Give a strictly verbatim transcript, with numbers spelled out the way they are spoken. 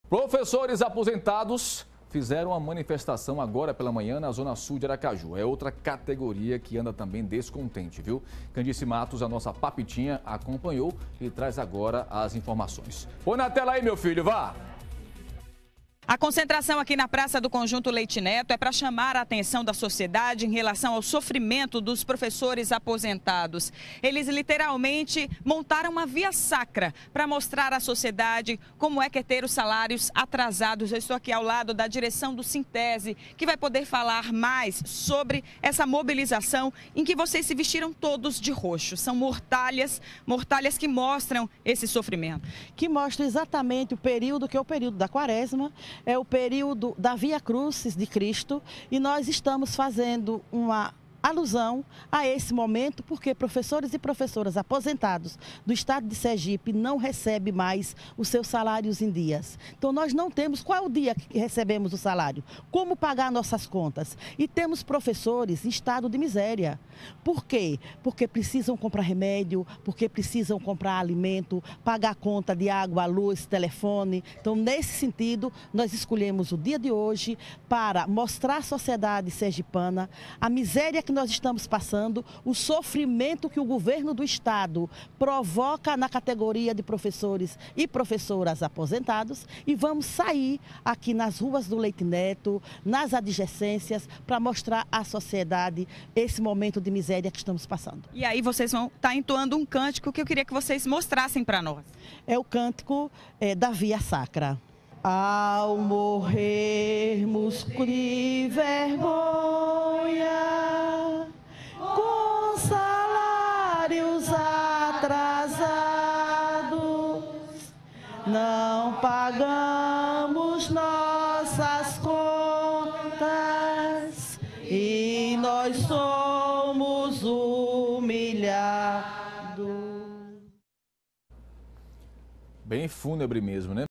Professores aposentados fizeram uma manifestação agora pela manhã na Zona Sul de Aracaju. É outra categoria que anda também descontente, viu? Candice Matos, a nossa papitinha, acompanhou e traz agora as informações. Põe na tela aí, meu filho, vá! A concentração aqui na Praça do Conjunto Leite Neto é para chamar a atenção da sociedade em relação ao sofrimento dos professores aposentados. Eles literalmente montaram uma via sacra para mostrar à sociedade como é que é ter os salários atrasados. Eu estou aqui ao lado da direção do Sintese, que vai poder falar mais sobre essa mobilização em que vocês se vestiram todos de roxo. São mortalhas, mortalhas que mostram esse sofrimento. Que mostra exatamente o período que é o período da Quaresma. É o período da Via Crucis de Cristo e nós estamos fazendo uma alusão a esse momento porque professores e professoras aposentados do estado de Sergipe não recebem mais os seus salários em dias. Então nós não temos qual é o dia que recebemos o salário, como pagar nossas contas. E temos professores em estado de miséria. Por quê? Porque precisam comprar remédio, porque precisam comprar alimento, pagar conta de água, luz, telefone. Então nesse sentido nós escolhemos o dia de hoje para mostrar à sociedade sergipana a miséria que nós estamos passando, o sofrimento que o governo do estado provoca na categoria de professores e professoras aposentados e vamos sair aqui nas ruas do Leite Neto, nas adjacências, para mostrar à sociedade esse momento de miséria que estamos passando. E aí vocês vão estar entoando um cântico que eu queria que vocês mostrassem para nós. É o cântico é, da Via Sacra. Ao morrermos de vergonha, com salários atrasados, não pagamos nossas contas e nós somos humilhados. Bem fúnebre mesmo, né?